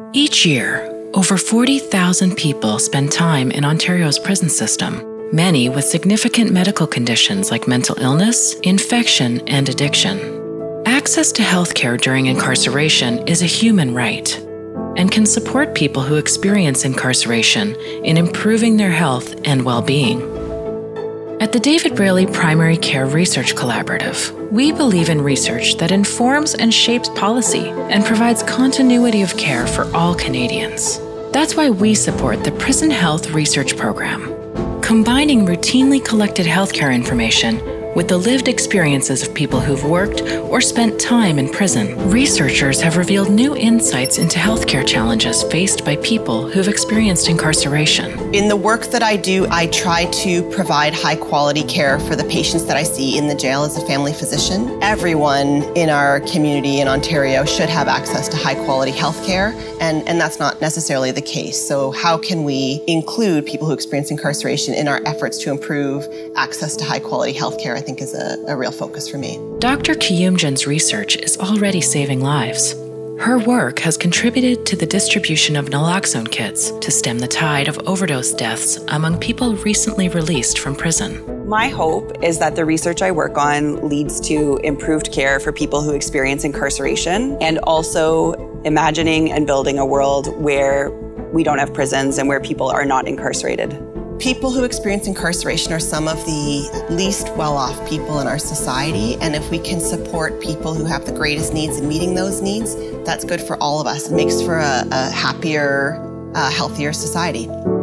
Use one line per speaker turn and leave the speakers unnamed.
Each year, over 40,000 people spend time in Ontario's prison system, many with significant medical conditions like mental illness, infection, and addiction. Access to healthcare during incarceration is a human right and can support people who experience incarceration in improving their health and well-being. At the David Braley Primary Care Research Collaborative, we believe in research that informs and shapes policy and provides continuity of care for all Canadians. That's why we support the Prison Health Research Program, combining routinely collected healthcare information with the lived experiences of people who've worked or spent time in prison. Researchers have revealed new insights into healthcare challenges faced by people who've experienced incarceration.
In the work that I do, I try to provide high-quality care for the patients that I see in the jail as a family physician. Everyone in our community in Ontario should have access to high-quality healthcare, and that's not necessarily the case. So how can we include people who experience incarceration in our efforts to improve access to high-quality healthcare, I think is a real focus for me.
Dr. Kouyoumdjian's research is already saving lives. Her work has contributed to the distribution of naloxone kits to stem the tide of overdose deaths among people recently released from prison.
My hope is that the research I work on leads to improved care for people who experience incarceration, and also imagining and building a world where we don't have prisons and where people are not incarcerated.
People who experience incarceration are some of the least well-off people in our society, and if we can support people who have the greatest needs in meeting those needs, that's good for all of us. It makes for a happier, healthier society.